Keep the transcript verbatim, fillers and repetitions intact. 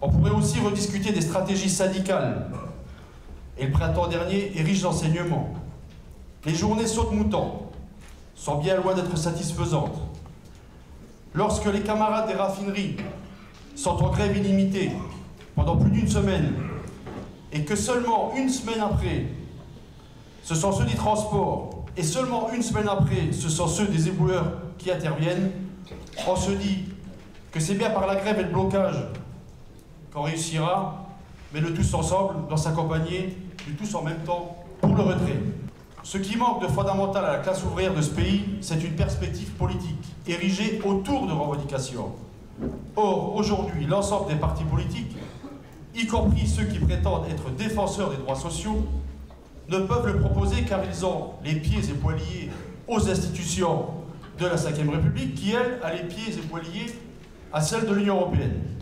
On pourrait aussi rediscuter des stratégies syndicales. Et le printemps dernier est riche d'enseignements. Les journées saute-mouton sont bien loin d'être satisfaisantes. Lorsque les camarades des raffineries sont en grève illimitée pendant plus d'une semaine et que seulement une semaine après, ce sont ceux du transport et seulement une semaine après, ce sont ceux des éboueurs qui interviennent, on se dit que c'est bien par la grève et le blocage qu'on réussira, mais le tous ensemble doit s'accompagner du tous en même temps pour le retrait. Ce qui manque de fondamental à la classe ouvrière de ce pays, c'est une perspective politique érigée autour de revendications. Or, aujourd'hui, l'ensemble des partis politiques, y compris ceux qui prétendent être défenseurs des droits sociaux, ne peuvent le proposer car ils ont les pieds et poings liés aux institutions de la cinquième République qui, elle, a les pieds et poings liés à celles de l'Union européenne.